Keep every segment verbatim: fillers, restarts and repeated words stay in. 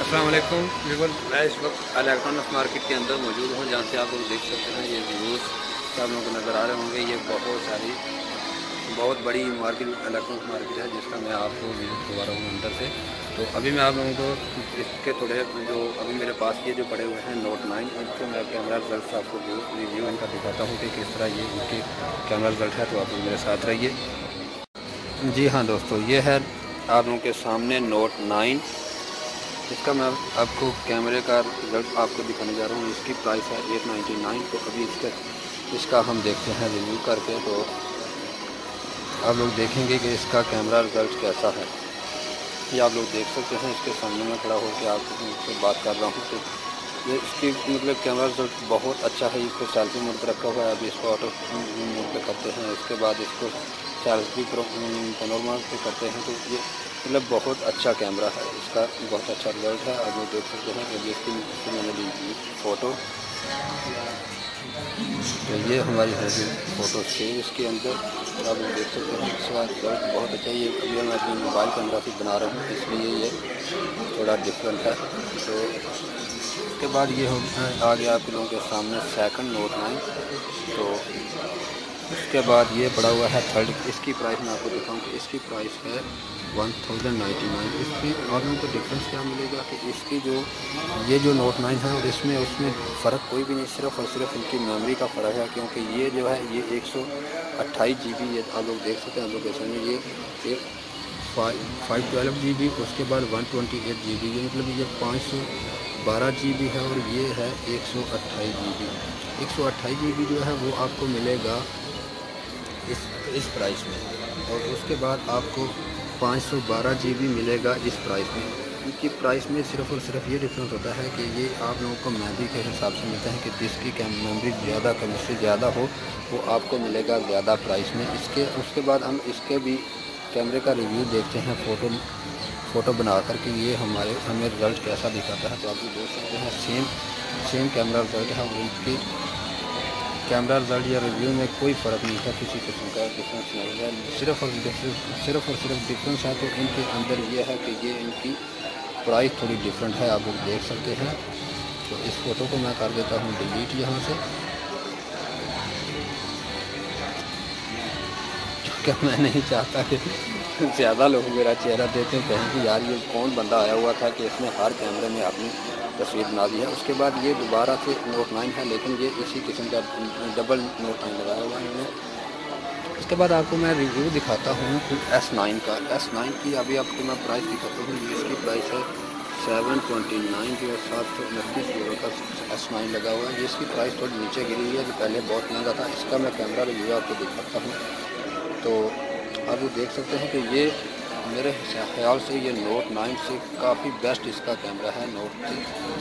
अस्सलाम वालेकुम व्यूअर्स, मैं इस वक्त इलेक्ट्रॉनिक्स मार्केट के अंदर मौजूद हूँ, जहाँ से आप लोग देख सकते हैं ये व्यूज़ आप लोगों को नज़र आ रहे होंगे। ये बहुत सारी बहुत बड़ी मार्केट इलेक्ट्रॉनिक्स मार्केट है, जिसका मैं आपको विजिट करवा रहा हूँ अंदर से। तो अभी मैं आप लोगों को इसके थोड़े जो अभी मेरे पास ये जो पड़े हुए हैं नोट नाइन, इसके मैं कैमरा रिजल्ट आपको रिव्यू इनका दिखाता हूँ कि किस तरह ये इनके कैमरा रिजल्ट है। तो आप लोग मेरे साथ रहिए। जी हाँ दोस्तों, ये है आप लोगों के सामने नोट नाइन। इसका मैं आपको कैमरे का रिजल्ट आपको दिखाने जा रहा हूँ। इसकी प्राइस है एट नाइन्टी नाइन। तो अभी इसका इसका हम देखते हैं रिव्यू करके। तो आप लोग देखेंगे कि इसका कैमरा रिजल्ट कैसा है। ये आप लोग देख सकते हैं, इसके सामने में खड़ा होकर आपसे बात कर रहा हूँ। तो ये इसकी मतलब कैमरा रिजल्ट बहुत अच्छा है। इसको सेल्फी मोड पर रखा हुआ है, अभी इसको ऑटो मोड पे करते हैं। इसके बाद इसको सेल्फी पैनोरमा पे करते हैं। तो ये मतलब बहुत अच्छा कैमरा है, इसका बहुत अच्छा रिजल्ट है। आप लोग देख सकते हैं अभी इसकी इसकी मैंने ली फ़ोटो। तो ये हमारी है फ़ोटो सेव इसके अंदर। आप लोग देख सकते हैं इसका रिजल्ट बहुत अच्छा है। ये अभी मैं अपनी मोबाइल कैमरा से बना रहा हूँ, इसलिए ये थोड़ा डिफरेंट है। तो उसके बाद ये हो आ गया आप लोगों के सामने सेकंड नोट नाइन। तो उसके बाद ये पड़ा हुआ है थर्ड। इसकी प्राइस मैं आपको दिखाऊँ कि इसकी प्राइस है वन थाउजेंड नाइन्टी नाइन। इसमें आप लोगों को डिफरेंस क्या मिलेगा कि इसकी जो ये जो नोट नाइन है और इसमें उसमें फ़र्क कोई भी नहीं, सिर्फ और सिर्फ इनकी मेमोरी का फ़र्क है। क्योंकि ये जो है ये एक सौ अट्ठाईस जी बी ये आप लोग देख सकते हैं। आप लोग कैसे में ये एक फाइव ट्वेल्व जी बी, उसके बाद one twenty eight G B, ये मतलब ये पाँच सौ बारह जी बी है। और ये है एक सौ अट्ठाईस जी बी। एक सौ अट्ठाईस जी बी जो है वो आपको मिलेगा इस इस प्राइस में। और उसके बाद आपको पाँच सौ बारह जी बी मिलेगा इस प्राइस में। इनकी प्राइस में सिर्फ और सिर्फ ये डिफरेंस होता है कि ये आप लोगों को मेमोरी के हिसाब से मिलता है कि जिसकी मेमोरी ज़्यादा केमिस्ट्री ज़्यादा हो वो आपको मिलेगा ज़्यादा प्राइस में। इसके उसके बाद हम इसके भी कैमरे का रिव्यू देखते हैं फ़ोटो फ़ोटो बना कर के ये हमारे हमें रिज़ल्ट कैसा दिखाता है। तो आप देख सकते हैं सेम सेम कैमरा रिज़ल्ट है। और इनकी कैमरा रिजल्ट या रिव्यू में कोई फ़र्क नहीं है, किसी किस्म का डिफरेंस नहीं है। सिर्फ और सिर्फ और सिर्फ डिफरेंस है तो इनके अंदर ये है कि ये इनकी प्राइस थोड़ी डिफरेंट है, आप लोग देख सकते हैं। तो इस फ़ोटो को मैं कर देता हूँ डिलीट यहाँ से, क्योंकि मैं नहीं चाहता कि ज़्यादा लोग मेरा चेहरा देते हैं, कहें कि यार ये कौन बंदा आया हुआ था कि इसने हर कैमरे में अपनी तस्वीर बना दी है। उसके बाद ये दोबारा से नोट नाइन है, लेकिन ये इसी किस्म का डबल नोट नाइन लगाया हुआ है इन्होंने। उसके बाद आपको मैं रिव्यू दिखाता हूँ एस नाइन का। एस नाइन की अभी आपको मैं प्राइस दिखाता हूँ। इसकी प्राइस है सेवन ट्वेंटी नाइन जो है सात सौ उनतीस यूरो का एस नाइन लगा हुआ है। इसकी प्राइस थोड़ी नीचे गिरी हुई है, जो पहले बहुत महंगा था। इसका मैं कैमरा रिव्यू आपको दिखाता हूँ। तो आप देख सकते हैं कि ये मेरे ख्याल से ये नोट नाइन से काफ़ी बेस्ट इसका कैमरा है नोट से।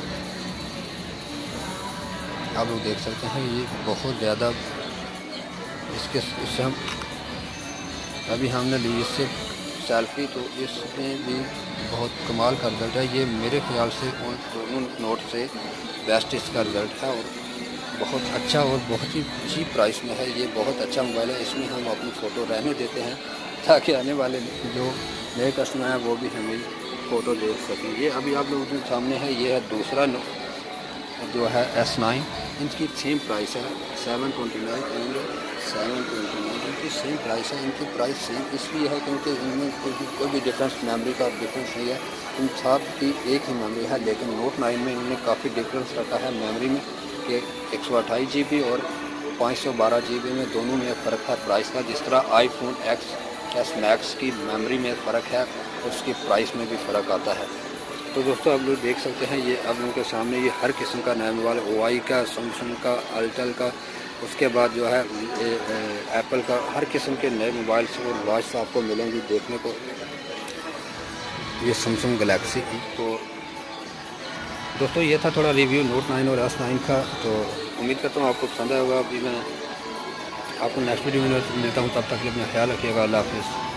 आप लोग देख सकते हैं ये बहुत ज़्यादा इसके इससे हम अभी हमने ली इससे सेल्फी, तो इसमें भी बहुत कमाल का रिज़ल्ट है। ये मेरे ख्याल से उन दोनों नोट से बेस्ट इसका रिज़ल्ट है और बहुत अच्छा और बहुत ही चीप प्राइस में है। ये बहुत अच्छा मोबाइल है। इसमें हम अपनी फ़ोटो रहने देते हैं ताकि आने वाले जो नए कस्टमर हैं वो भी हमें फ़ोटो देख सकें। ये अभी आप लोगों के सामने है, ये है दूसरा जो है एस नाइन। इनकी सेम प्राइस है seven twenty nine and seven twenty nine इनकी सेम प्राइस है। इनकी प्राइस सेम इसलिए है क्योंकि इनमें कोई कोई भी डिफरेंस मेमोरी का डिफरेंस नहीं है। इन सब की एक ही मेमोरी है, लेकिन नोट नाइन में इन्होंने काफ़ी डिफरेंस रखा है मेमोरी में कि एक सौ अट्ठाईस जी बी और पाँच सौ बारह जी बी में दोनों में फ़र्क है प्राइस का। जिस तरह आईफोन एक्स एस मैक्स की मेमोरी में फ़र्क है, उसकी प्राइस में भी फ़र्क आता है। तो दोस्तों आप लोग देख सकते हैं ये आप लोगों के सामने ये हर किस्म का नया मोबाइल ओ आई का, सैमसंग का, अल्टेल का, उसके बाद जो है एप्पल का, हर किस्म के नए मोबाइल्स और वॉच आपको मिलेंगी देखने को। ये सैमसंग गैलेक्सी की। तो दोस्तों ये था थोड़ा रिव्यू नोट नाइन और एस नाइन का। तो उम्मीद करता हूँ आपको पसंद आएगा। अभी मैं आपको नेक्स्ट वीडियो में मिलता हूँ, तब तक के लिए अपना ख्याल रखिएगा। अल्लाह हाफ़िज़।